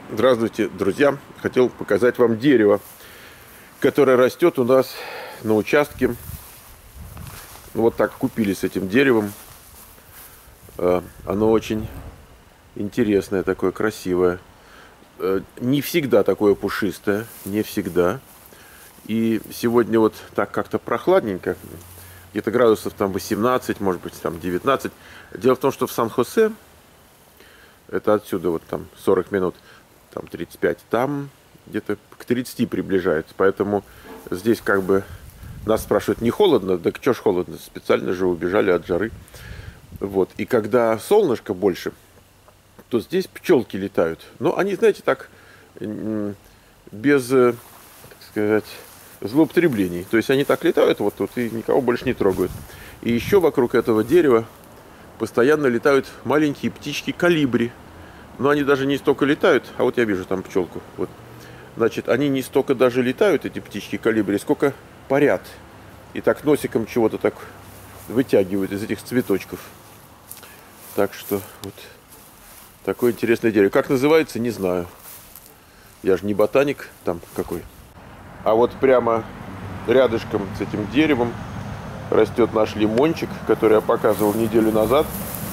Здравствуйте, друзья! Хотел показать вам дерево, которое растет у нас на участке. Вот так купили с этим деревом. Оно очень интересное, такое красивое. Не всегда такое пушистое, не всегда. И сегодня вот так как-то прохладненько, где-то градусов там 18, может быть там 19. Дело в том, что в Сан-Хосе, это отсюда вот там 40 минут, там 35, там где-то к 30 приближается. Поэтому здесь как бы нас спрашивают, не холодно? Да что ж холодно, специально же убежали от жары. Вот. И когда солнышко больше, то здесь пчелки летают. Но они, знаете, так, без, так сказать, злоупотреблений. То есть они так летают вот тут и никого больше не трогают. И еще вокруг этого дерева постоянно летают маленькие птички колибри. Но они даже не столько летают, а вот я вижу там пчелку. Вот. Значит, они не столько даже летают, эти птички колибри, сколько парят. И так носиком чего-то так вытягивают из этих цветочков. Так что вот такое интересное дерево. Как называется, не знаю. Я же не ботаник там какой. А вот прямо рядышком с этим деревом растет наш лимончик, который я показывал неделю назад.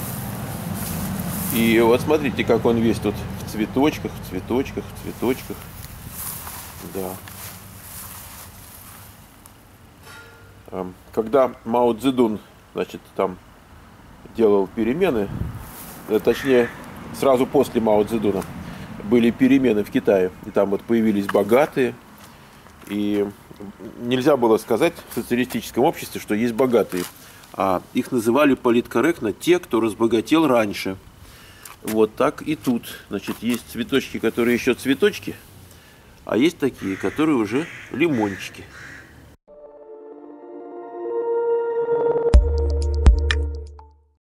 И вот смотрите, как он весь тут в цветочках, в цветочках, в цветочках. Да. Когда Мао Цзэдун, значит, там делал перемены, точнее, сразу после Мао Цзэдуна были перемены в Китае. И там вот появились богатые. И нельзя было сказать в социалистическом обществе, что есть богатые. А их называли политкорректно те, кто разбогател раньше. Вот так и тут. Значит, есть цветочки, которые еще цветочки, а есть такие, которые уже лимончики.